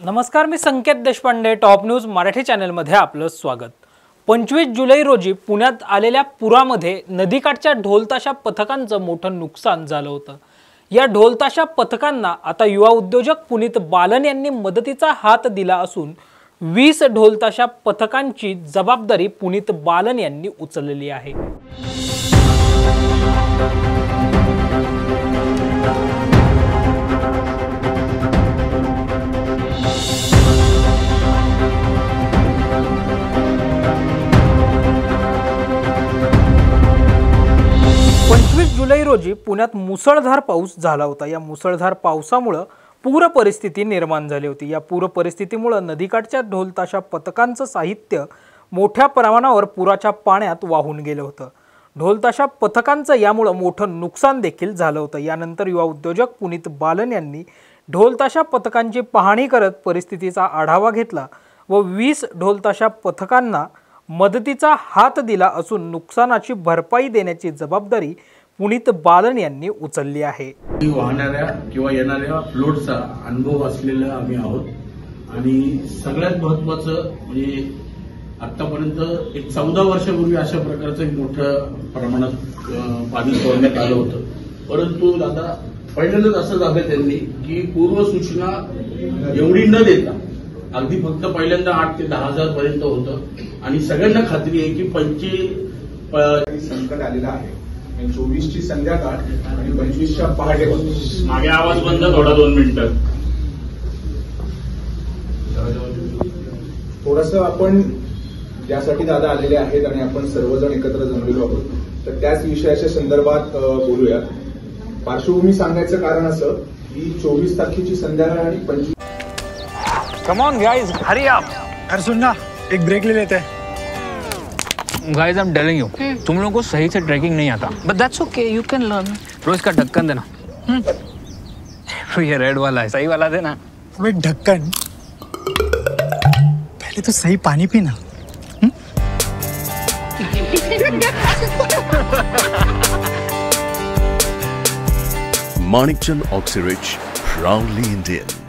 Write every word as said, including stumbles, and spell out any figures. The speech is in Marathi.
नमस्कार, मी संकेत देशपांडे, टॉप न्यूज मराठी चॅनलमध्ये आपलं स्वागत। पंचवीस जुलै रोजी पुण्यात आलेल्या पुरामध्ये नदीकाठच्या ढोलताशा पथकांचं मोठं नुकसान झालं होतं। या ढोलताशा पथकांना आता युवा उद्योजक पुनीत बालन यांनी मदतीचा हात दिला असून वीस ढोलताशा पथकांची जबाबदारी पुनीत बालन यांनी उचललेली आहे। पंचवीस जुलै रोजी पुण्यात मुसळधार पाऊस झाला होता। या मुसळधार पावसामुळे पूर परिस्थिती निर्माण झाली होती। या पूर परिस्थितीमुळे नदीकाठच्या ढोलताशा पथकांचं साहित्य मोठ्या प्रमाणावर पुराच्या पाण्यात वाहून गेलं होतं। ढोलताशा पथकांचं यामुळे मोठं नुकसान देखील झालं होतं। यानंतर युवा उद्योजक पुनीत बालन यांनी ढोलताशा पथकांची पाहणी करत परिस्थितीचा आढावा घेतला व वीस ढोलताशा पथकांना मदतीचा हात दिला असून नुकसानाची भरपाई देण्याची जबाबदारी पुनीत बालन यांनी उचलली आहे। वाहणाऱ्या किंवा येणाऱ्या फ्लोटचा अनुभव असलेला आम्ही आहोत आणि सगळ्यात महत्त्वाचं म्हणजे आतापर्यंत एक चौदा वर्षापूर्वी अशा प्रकारचं एक मोठं प्रमाणात पाणी सोडण्यात आलं होतं, परंतु दादा पहिल्यांदाच असं झालं त्यांनी की पूर्वसूचना एवढी न देता अगदी फक्त पहिल्यांदा आठ ते दहा हजार पर्यंत होतं आणि सगळ्यांना खात्री आहे की पंचवीस संकट आलेलं आहे। चोवीसची संध्याकाळ आणि पंचवीसच्या पहाटे मागे आवाज बंद थोडा दोन मिनिटं थोडस आपण ज्यासाठी दादा आलेले आहेत आणि आपण सर्वजण एकत्र जमलेलो आहोत तर त्याच विषयाच्या संदर्भात बोलूया। पार्श्वभूमी सांगायचं कारण असं की चोवीस तारखेची संध्याकाळ आणि पंचवीस Come on guys, hurry up. अरे सुन ना, एक ब्रेक ले लेते हैं। Guys, I'm telling you, तुम लोगों को सही से ट्रैकिंग नहीं आता। But that's okay, you can learn. रोज का ढक्कन देना। ये रेड वाला है, सही वाला देना। अबे ढक्कन, पहले तो सही पानी पीना। Manikchand Oxyrich, proudly Indian.